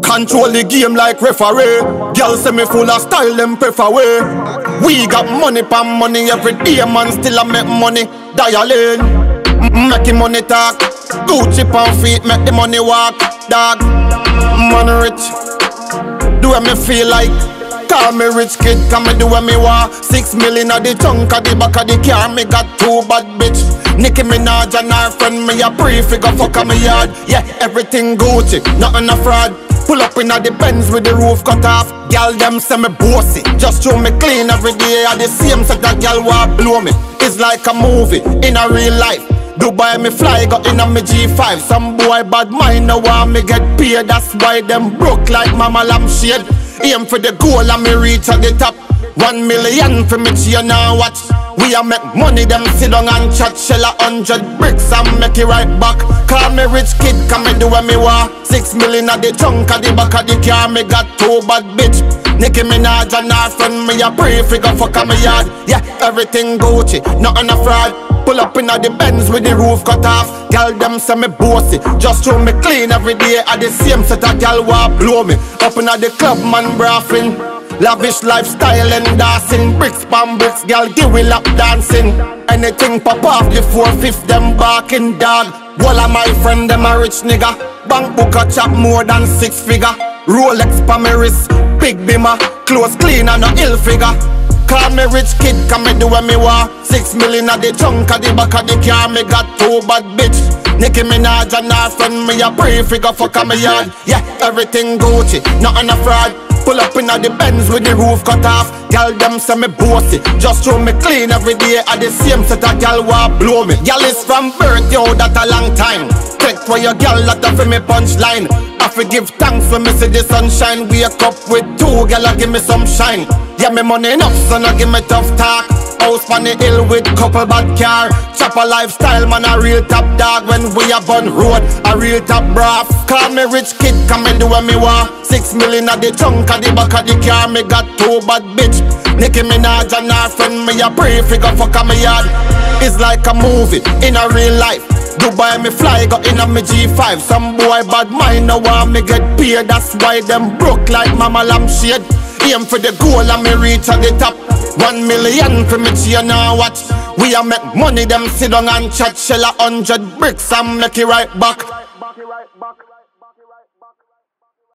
control the game like referee. Girl say me full of style, them prefer way. We got money pan money every day, man. Still I make money, dialing. Making money talk. Gucci pan feet, make the money walk. Dog, man rich. Do what me feel like. Call me rich kid, can me do what me want. 6 million at the trunk of the back of the car. Me got 2 bad bitch. Nicki Minaj and her friend, me a pre-figure fuck on me yard. Yeah, everything Gucci, nothing a fraud. Pull up in a the Benz with the roof cut off. Girl them say me bossy, just show me clean every day. At the same set that girl want blow me. It's like a movie in a real life. Dubai me fly, got in a me G5. Some boy bad mind no want me get paid. That's why them broke like mama lamb shade. Aim for the goal and me reach at the top. 1 million for me chain now watch. We a make money, them sit down and chat. Shell 100 bricks and make it right back. Call me rich kid, can me do what me want. 6 million at the trunk of the back of the car. Me got 2 bad bitch. Nicki Minaj and her friend, me a pre-figure fuck on me yard. Yeah, everything Gucci, nothing a fraud. Pull up in a the Benz with the roof cut off. Girl them say me bossy, just show me clean every day. At the same set a girl want blow me. Up in a the club man braffing. Lavish lifestyle and dancing. Bricks pan bricks, girl give we lap dancing. Anything pop off the 4/5 them barking dog. All of my friend them a rich nigga. Bank book a chop more than 6 figure. Rolex pa me wrist, big bimmer. Clothes clean and a ill figure. Call me rich kid, can me do what me want. 6 million at the trunk of the back of the car. Me got 2 bad bitch. Nicki Minaj and her friend, me a pre-figure fuck on me yard. Yeah, everything Gucci, nothing a fraud. Pull up in a the Benz with the roof cut off. Girl them say me bossy, just show me clean every day. At the same set a girl want blow me. Girl is from birth, yo, that a long time. Take for your girl, that a for me punchline. I forgive thanks when me see the sunshine. Wake up with 2, girl a give me some shine. Yeah, me money enough, so no give me tough talk. House on the hill with couple bad car. Chopper lifestyle, man, a real top dog. When we up on road, a real top braff. Call me rich kid, can me do what me want. 6 million at the trunk of the back of the car. Me got 2 bad bitch. Nicki Minaj and her friend, me a pre-figure fuck on me yard. It's like a movie in a real life. Dubai me fly, got in a me G5. Some boy bad mind no want me get paid. That's why them broke like mama lamb shade. Aim for the goal and me reach at the top. 1 million for me chain now watch. We a make money, them sit down and chat. Shell 100 bricks and make it right back.